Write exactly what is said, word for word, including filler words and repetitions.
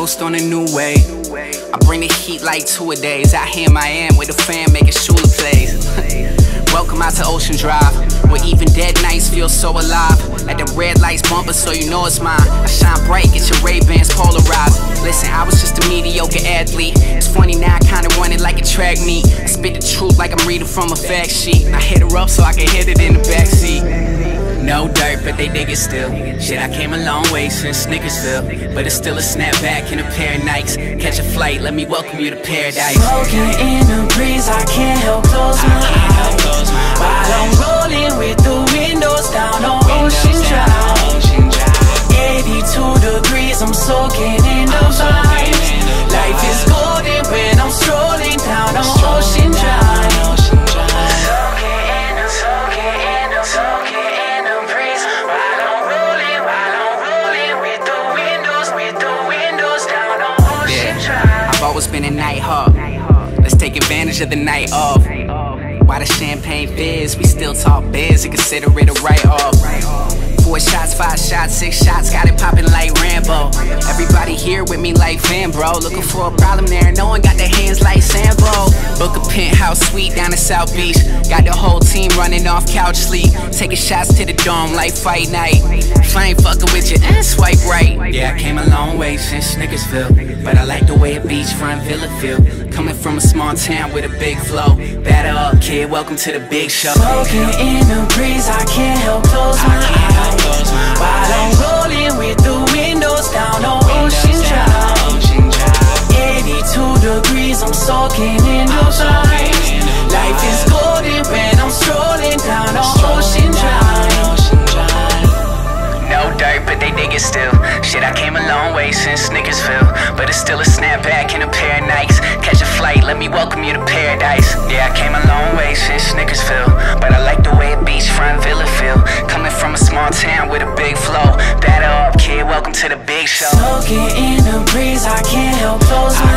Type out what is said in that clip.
coast on a new wave. I bring the heat like two-a-days. Out here in Miami with the fam making Shula plays. Welcome out to Ocean Drive, where even dead nights feel so alive. At the red lights bumper so you know it's mine. I shine bright, get your Ray-Bans polarized. Listen, I was just a mediocre athlete. It's funny now, I kinda run it like a track meet. I spit the truth like I'm reading from a fact sheet. I hit her up so I can hit it in the backseat. No dirt, but they dig it still. Shit, I came a long way since Snickersville, but it's still a snapback and a pair of Nikes. Catch a flight, let me welcome you to paradise. Smoking in the breeze, I can't help close my eyes while I'm rolling with the windows down on Ocean Drive. eighty-two degrees, I'm soaking in the vibes. Life is golden when I'm strolling down on Ocean Drive. Soaking in the, soaking in the, soaking in the breeze while I'm rolling, while I'm rolling with the windows, with the windows down on Ocean Drive. I've always been a night hawk. Let's take advantage of the night off. While the champagne fizz, we still talk biz and consider it a write-off. Four shots, five shots, six shots, got it popping like Rambo. Everybody here with me like fam, bro. Looking for a problem there, no one got their hands like Sambo. Book a penthouse suite down in South Beach. Got the whole team running off couch sleep. Taking shots to the dome like fight night. If I ain't fucking with you, eh, swipe right. Yeah, I came a long way since Snickersville, but I like the way a beachfront villa feel. Coming from a small town with a big flow. Batter up, kid, welcome to the big show. Smoking in the breeze, I can't help close my eyes while I'm rolling with the windows down on Ocean Drive. eighty-two degrees, I'm soaking in the vibes. Life is golden when I'm strolling down on Ocean Drive. No dirt, but they dig it still. Shit, I came a long way since Snickersville, but it's still a snapback and a pair of Nikes. Catch a flight, let me welcome you to paradise. Yeah, I came a long way since Snickersville, but I like the way a beachfront villa feel. Coming from a small town with a big flow. Batter up, kid, welcome to the big show. Soaking in the breeze, I can't help close my